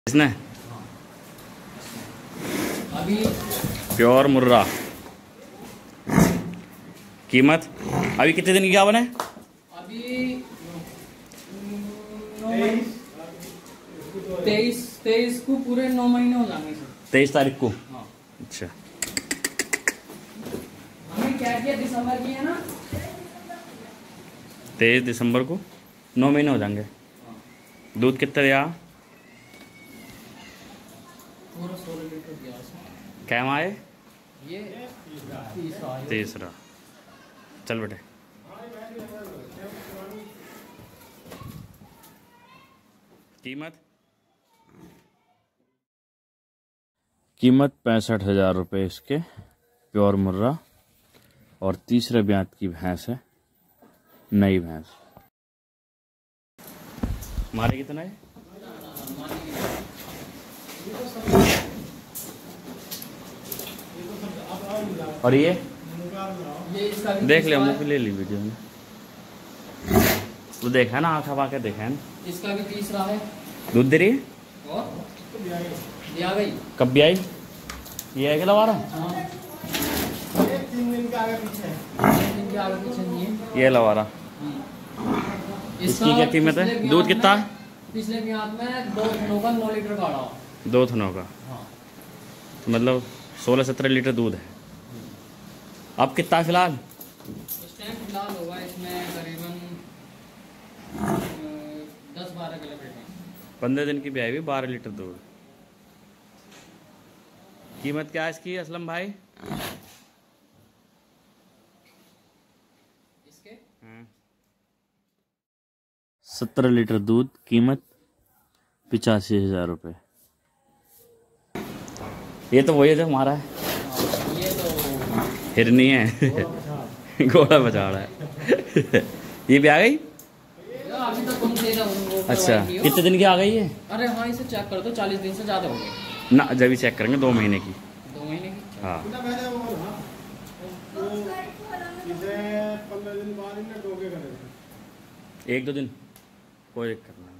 इसने अभी प्योर मुर्रा। कीमत अभी कितने दिन की क्या बने? अभी 23 को पूरे 9 महीने हो जाएंगे सर। 23 तारीख को। हाँ। अच्छा, हमें क्या किया दिसंबर की है ना, 23 दिसंबर को 9 महीने हो जाएंगे। दूध कितना दिया? पूरा 16 लीटर दिया उसने। क्या आए? ये तीसरा। चल बेटे। कीमत 65,000 रुपये इसके, प्योर मुर्रा। और तीसरे ब्यात की भैंस है, नई भैंस। मारे कितना है? और ये इसका भी देख ले, तीसरा मुँह पे ले ली वीडियो में। वो देखा है ना, आँख हवा के देखा है ना। इसका भी तीसरा है। दूध दे रही है? और दिया गई कब भी आई? ये है क्या लवा रहा? हाँ। 3 दिन के आगे पीछे है। 3 दिन के आगे पीछे नहीं है। ये लवा रहा। इसकी क्या कीमत है? दूध कितना है? पिछले ब्यात में 2 थनों का 9 लीटर काढ़ा हुआ। 2 थनों का। हाँ। तो मतलब 16-17 लीटर दूध है। अब कितना है फिलहाल? इस टाइम फिलहाल होगा इसमें करीबन 10-12 किलो पेट। 15 दिन की ब्याई हुई, 12 लीटर दूध। कीमत क्या है इसकी असलम भाई? इसके 17 लीटर दूध, कीमत 85,000 रुपये। ये तो वही है जो हमारा है। ये तो हिरनी है। घोड़ा बचा रहा है। ये भी आ गई? अभी तक तुम थे वो अच्छा, कितने दिन की आ गई है? अरे हाँ, इसे चेक कर दो, 40 दिन से ज़्यादा हो गए ना, जब भी चेक करेंगे 2 महीने की। 2 महीने की। हाँ, इसे 15 दिन बाद इन्हें डोके करेंगे। 1-2 दिन कोई दिक्कत नहीं।